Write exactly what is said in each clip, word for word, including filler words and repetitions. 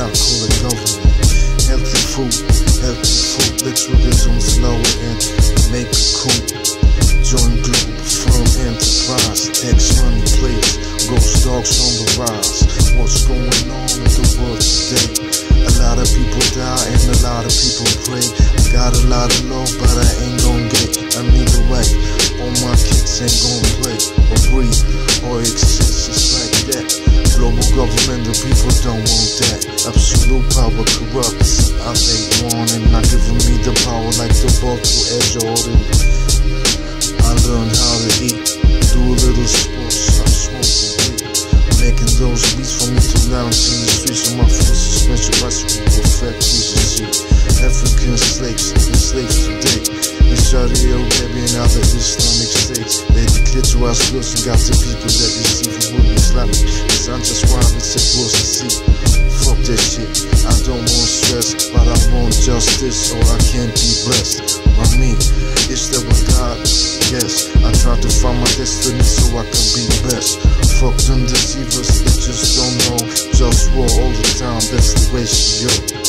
I call it government. Healthy food, healthy food, literalism slower and make a coup. Join Globalfirm enterprise, tax money place, GhostDogz on the rise. What's going on in the world today? A lot of people die and a lot of people pray. I got a lot of love, but I ain't gon' get. I need a wife, all my kids ain't gon' play or breathe or exist just like that. Global government, the people don't want that. Absolute power corrupts. I think one and not giving me the power like the ball to Edge Jordan. I learned how to eat, do a little sports, I smoke a weed. Making those beats for me to lounge in the streets on my full suspension bicycle with fat cruising seat. African slaves, enslaved today. In Saudi Arabia and other Islamic states, they declitorize girls and got the people that deceive and will be Islamic. Cause I'm just wild and sick was to see. Fuck that shit, I don't want stress, but I want justice, or I can't be blessed. By me, is there a God? Yes, I try to find my destiny so I can be best. Fuck them deceivers, they just don't know. JustWar all the time, that's the ratio.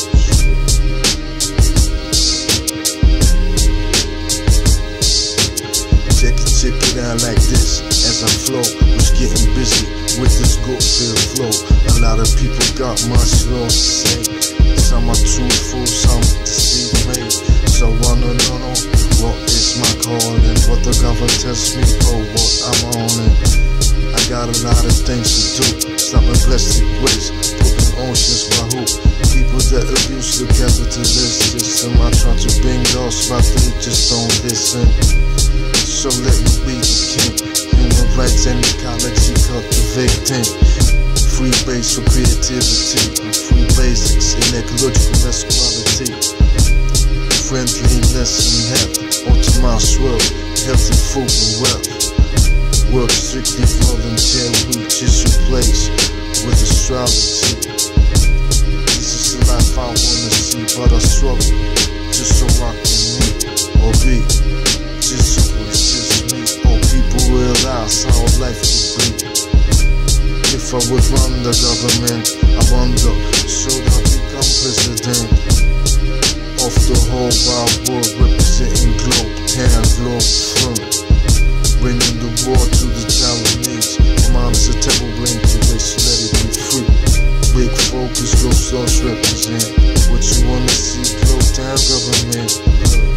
Check it, check it out like this. As I flow, was getting busy with this good feel flow. A lot of people got much love to say. Some are truthful, some deceive me. So I don't know what is my calling, what the government tells me, or what I'm on it. I got a lot of things to do. Stopping plastic waste, putting oceans by who? People that abuse the capitalist system. I try to bring those, but they just don't listen. So let me be the king. Human rights and ecology cultivating. Free base for creativity, and free basics in ecological equality. Friendliness and health, automizes, healthy food and wealth. Work strictly volunteer, which is replaced with astrology. This is the life I wanna see, but I struggle just so I can meet or be. Just so it's just me, or people realize how life could be. If I would run the government, I wonder, should I become president of the whole wide world, representing globe, and Globalfirm, bringing the war to the Chinese. Muhammadism is a temple bring to waste, let it be free. Big focus, GhostDogz represent what you wanna see, globe, town government.